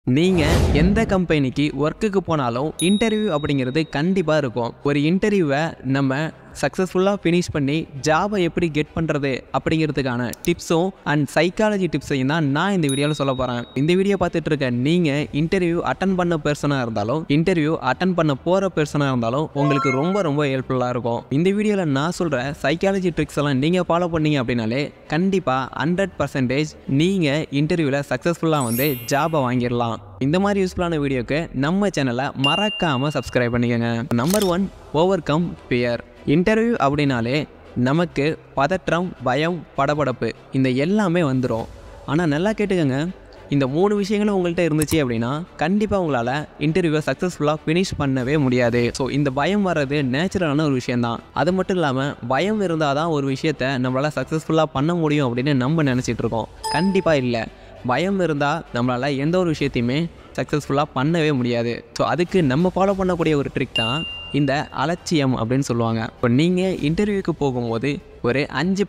நீங்க எந்த கம்பெனிக்கு வொர்க்குக்கு போனாலும் இன்டர்வியூ அப்படிங்கிறது கண்டிப்பா இருக்கும். ஒரு இன்டர்வியூவை நம்ம சக்ஸஸ்ஃபுல்லாக ஃபினிஷ் பண்ணி ஜாபை எப்படி கெட் பண்ணுறது அப்படிங்கிறதுக்கான டிப்ஸும் அண்ட் சைக்காலஜி டிப்ஸையும் தான் நான் இந்த வீடியோவில் சொல்ல போகிறேன். இந்த வீடியோ பார்த்துட்டு இருக்க நீங்கள் இன்டர்வியூ அட்டன் பண்ண பர்சனாக இருந்தாலும் இன்டர்வியூ அட்டன் பண்ண போகிற பர்சனாக இருந்தாலும் உங்களுக்கு ரொம்ப ஹெல்ப்ஃபுல்லாக இருக்கும். இந்த வீடியோவில் நான் சொல்கிற சைக்காலஜி ட்ரிக்ஸ் எல்லாம் நீங்கள் ஃபாலோ பண்ணீங்க அப்படின்னாலே கண்டிப்பாக 100% நீங்கள் இன்டர்வியூவில் சக்ஸஸ்ஃபுல்லாக வந்து ஜாபை வாங்கிடலாம். இந்த மாதிரி யூஸ்ஃபுல்லான வீடியோக்கு நம்ம சேனலை மறக்காமல் சப்ஸ்கிரைப் பண்ணிக்கோங்க. Number 1, overcome fear. Interview அப்படின்னாலே நமக்கு பதற்றம், பயம், படபடப்பு இந்த எல்லாமே வந்துடும். ஆனால் நல்லா கேட்டுக்கோங்க, இந்த 3 விஷயங்களும் உங்கள்கிட்ட இருந்துச்சு அப்படின்னா கண்டிப்பாக உங்களால் இன்டர்வியூவை சக்ஸஸ்ஃபுல்லாக ஃபினிஷ் பண்ணவே முடியாது. ஸோ இந்த பயம் வர்றது நேச்சுரலான ஒரு விஷயந்தான். அது மட்டும் இல்லாமல் பயம் இருந்தால் தான் ஒரு விஷயத்தை நம்மளால் சக்ஸஸ்ஃபுல்லாக பண்ண முடியும் அப்படின்னு நம்ம நினச்சிட்டு இருக்கோம். கண்டிப்பாக இல்லை. பயம் இருந்தால் நம்மளால் எந்த ஒரு விஷயத்தையுமே சக்ஸஸ்ஃபுல்லாக பண்ணவே முடியாது. ஸோ அதுக்கு நம்ம ஃபாலோ பண்ணக்கூடிய ஒரு ட்ரிக் தான் இந்த அலட்சியம் அப்படின்னு சொல்லுவாங்க. இப்போ நீங்கள் இன்டர்வியூக்கு போகும்போது ஒரு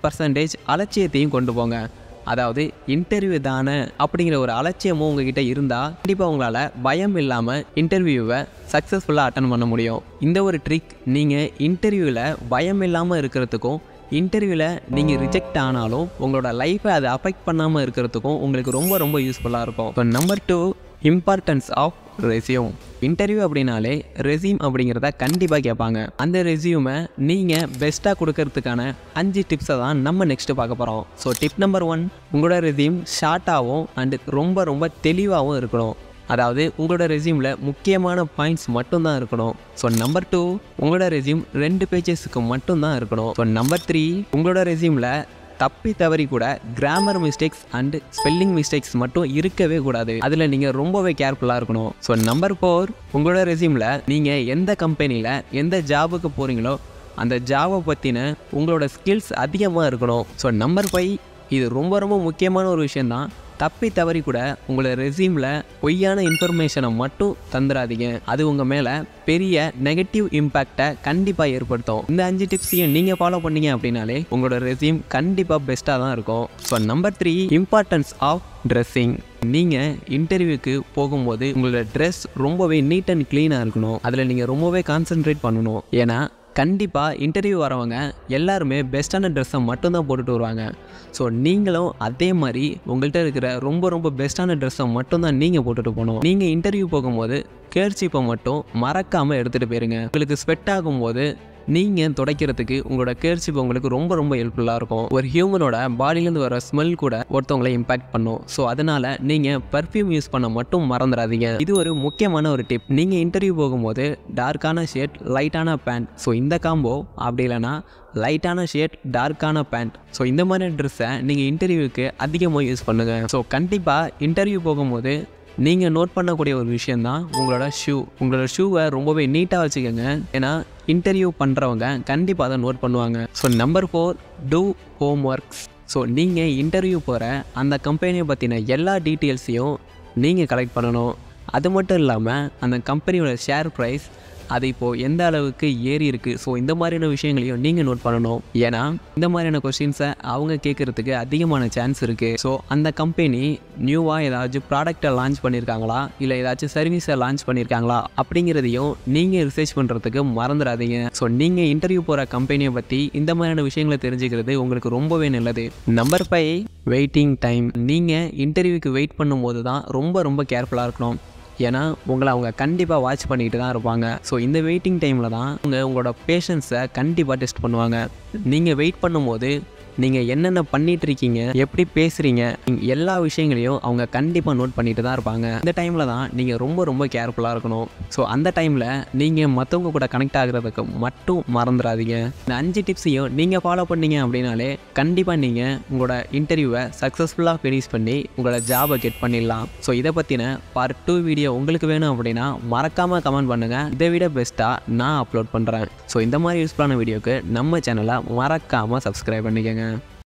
5% அலட்சியத்தையும் கொண்டு போங்க. அதாவது இன்டர்வியூ தானே அப்படிங்கிற ஒரு அலட்சியமும் உங்ககிட்ட இருந்தால் கண்டிப்பாக உங்களால் பயம் இல்லாமல் இன்டர்வியூவை சக்ஸஸ்ஃபுல்லாக அட்டன் பண்ண முடியும். இந்த ஒரு ட்ரிக் நீங்கள் இன்டர்வியூவில் பயம் இல்லாமல் இருக்கிறதுக்கும் இன்டர்வியூவில் நீங்கள் ரிஜெக்ட் ஆனாலும் உங்களோட லைஃப்பை அதை அஃபெக்ட் பண்ணாமல் இருக்கிறதுக்கும் உங்களுக்கு ரொம்ப யூஸ்ஃபுல்லாக இருக்கும். இப்போ number 2, importance of resume. Interview அப்படின்னாலே ரெஸ்யூம் அப்படிங்கிறத கண்டிப்பாக கேட்பாங்க. அந்த ரெஸ்யூமை நீங்கள் பெஸ்ட்டாக கொடுக்கறதுக்கான 5 டிப்ஸை தான் நம்ம நெக்ஸ்ட்டு பார்க்க போகிறோம். ஸோ டிப் நம்பர் 1, உங்களோட ரெஸ்யூம் ஷார்ட்டாகவும் அண்டு ரொம்ப தெளிவாகவும் இருக்கணும். அதாவது உங்களோட ரெஸ்யூமில் முக்கியமான பாயிண்ட்ஸ் மட்டும்தான் இருக்கணும். ஸோ நம்பர் 2, உங்களோட ரெஸ்யூம் 2 பேஜஸ்க்கு மட்டும்தான் இருக்கணும். ஸோ நம்பர் 3, உங்களோட ரெஸ்யூமில் தப்பி தவறி கூட grammar mistakes and spelling mistakes மட்டும் இருக்கவே கூடாது. அதில் நீங்கள் ரொம்பவே கேர்ஃபுல்லாக இருக்கணும். ஸோ நம்பர் 4, உங்களோட ரெஸ்யூமில் நீங்கள் எந்த கம்பெனியில் எந்த ஜாபுக்கு போகிறீங்களோ அந்த ஜாபை பற்றின உங்களோட ஸ்கில்ஸ் அதிகமாக இருக்கணும். ஸோ நம்பர் 5, இது ரொம்ப முக்கியமான ஒரு விஷயந்தான். தப்பி தவறி கூட உங்களோட ரெஸ்யூமில் பொய்யான இன்ஃபர்மேஷனை மட்டும் தந்துடாதீங்க. அது உங்கள் மேலே பெரிய நெகட்டிவ் இம்பேக்டை கண்டிப்பாக ஏற்படுத்தும். இந்த 5 டிப்ஸையும் நீங்கள் ஃபாலோ பண்ணீங்க அப்படின்னாலே உங்களோட ரெஸ்யூம் கண்டிப்பாக பெஸ்ட்டாக தான் இருக்கும். So number 3, importance of dressing. நீங்கள் இன்டர்வியூக்கு போகும்போது உங்களோட ட்ரெஸ் ரொம்பவே நீட் அண்ட் க்ளீனாக இருக்கணும். அதில் நீங்கள் ரொம்பவே கான்சென்ட்ரேட் பண்ணணும். ஏன்னா கண்டிப்பாக இன்டர்வியூ வரவங்க எல்லாருமே பெஸ்ட்டான ட்ரெஸ்ஸை மட்டும்தான் போட்டுட்டு வருவாங்க. ஸோ நீங்களும் அதே மாதிரி உங்கள்கிட்ட இருக்கிற ரொம்ப பெஸ்ட்டான ட்ரெஸ்ஸை மட்டும்தான் நீங்கள் போட்டுட்டு போகணும். நீங்கள் இன்டர்வியூ போகும்போது கேர்ச்சிப்பை மட்டும் மறக்காமல் எடுத்துகிட்டு போயிருங்க. உங்களுக்கு ஸ்வெட் ஆகும்போது நீங்கள் துடைக்கிறதுக்கு உங்களோட கேர்ச்சிப் உங்களுக்கு ரொம்ப ஹெல்ப்ஃபுல்லாக இருக்கும். ஒரு ஹியூமனோட பாடியிலேருந்து வர ஸ்மெல் கூட ஒருத்தவங்களை இம்பாக்ட் பண்ணும். ஸோ அதனால் நீங்கள் பர்ஃப்யூம் யூஸ் பண்ண மட்டும் மறந்துடாதீங்க. இது ஒரு முக்கியமான ஒரு டிப். நீங்கள் இன்டர்வியூ போகும்போது டார்க்கான ஷர்ட், லைட்டான பேண்ட், ஸோ இந்த காம்போ, அப்படி இல்லைனா லைட்டான ஷர்ட், டார்க்கான பேண்ட், ஸோ இந்த மாதிரி ட்ரெஸ்ஸை நீங்கள் இன்டர்வியூக்கு அதிகமாக யூஸ் பண்ணுங்கள். ஸோ கண்டிப்பாக இன்டர்வியூ போகும்போது நீங்கள் நோட் பண்ணக்கூடிய ஒரு விஷயந்தான் உங்களோட ஷூ. உங்களோட ஷூவை ரொம்பவே நீட்டாக வச்சுக்கோங்க. ஏன்னா இன்டர்வியூ பண்ணுறவங்க கண்டிப்பாக அதை நோட் பண்ணுவாங்க. So number 4, do homeworks. So நீங்கள் இன்டர்வியூ போகிற அந்த கம்பெனியை பற்றின எல்லா டீட்டெயில்ஸையும் நீங்கள் கலெக்ட் பண்ணணும். அது மட்டும் இல்லாமல் அந்த கம்பெனியோட ஷேர் ப்ரைஸ் அது இப்போது எந்த அளவுக்கு ஏறி இருக்குது, ஸோ இந்த மாதிரியான விஷயங்களையும் நீங்கள் நோட் பண்ணணும். ஏன்னா இந்த மாதிரியான கொஸ்டின்ஸை அவங்க கேட்குறதுக்கு அதிகமான சான்ஸ் இருக்குது. ஸோ அந்த கம்பெனி நியூவாக ஏதாச்சும் ப்ராடக்டை லான்ச் பண்ணியிருக்காங்களா, இல்லை ஏதாச்சும் சர்வீஸை லான்ச் பண்ணியிருக்காங்களா அப்படிங்கிறதையும் நீங்கள் ரிசர்ச் பண்ணுறதுக்கு மறந்துடாதீங்க. ஸோ நீங்கள் இன்டர்வியூ போகிற கம்பெனியை பற்றி இந்த மாதிரியான விஷயங்களை தெரிஞ்சுக்கிறது உங்களுக்கு ரொம்பவே நல்லது. Number 5, waiting time. நீங்கள் இன்டர்வியூக்கு வெயிட் பண்ணும்போது தான் ரொம்ப கேர்ஃபுல்லாக இருக்கணும். ஏன்னா உங்களை அவங்க கண்டிப்பாக வாட்ச் பண்ணிக்கிட்டு தான் இருப்பாங்க. ஸோ இந்த வெயிட்டிங் டைமில் தான் உங்களோட பேஷன்ஸை கண்டிப்பாக டெஸ்ட் பண்ணுவாங்க. நீங்கள் வெயிட் பண்ணும்போது நீங்கள் என்னென்ன பண்ணிகிட்ருக்கீங்க, எப்படி பேசுகிறீங்க, எல்லா விஷயங்களையும் அவங்க கண்டிப்பாக நோட் பண்ணிட்டு தான் இருப்பாங்க. இந்த டைமில் தான் நீங்கள் ரொம்ப கேர்ஃபுல்லாக இருக்கணும். ஸோ அந்த டைமில் நீங்கள் மற்றவங்க கூட கனெக்ட் ஆகிறதுக்கு மட்டும் மறந்துடாதீங்க. இந்த 5 டிப்ஸையும் நீங்கள் ஃபாலோ பண்ணீங்க அப்படின்னாலே கண்டிப்பாக நீங்கள் உங்களோட இன்டர்வியூவை சக்ஸஸ்ஃபுல்லாக ஃபினிஷ் பண்ணி உங்களோட ஜாபை கெட் பண்ணிடலாம். ஸோ இதை பற்றின பார்ட் 2 வீடியோ உங்களுக்கு வேணும் அப்படின்னா மறக்காமல் கமெண்ட் பண்ணுங்கள். இதை விட பெஸ்ட்டாக நான் அப்லோட் பண்ணுறேன். ஸோ இந்த மாதிரி யூஸ்ஃபுல்லான வீடியோக்கு நம்ம சேனலை மறக்காமல் சப்ஸ்கிரைப் பண்ணிக்கோங்க.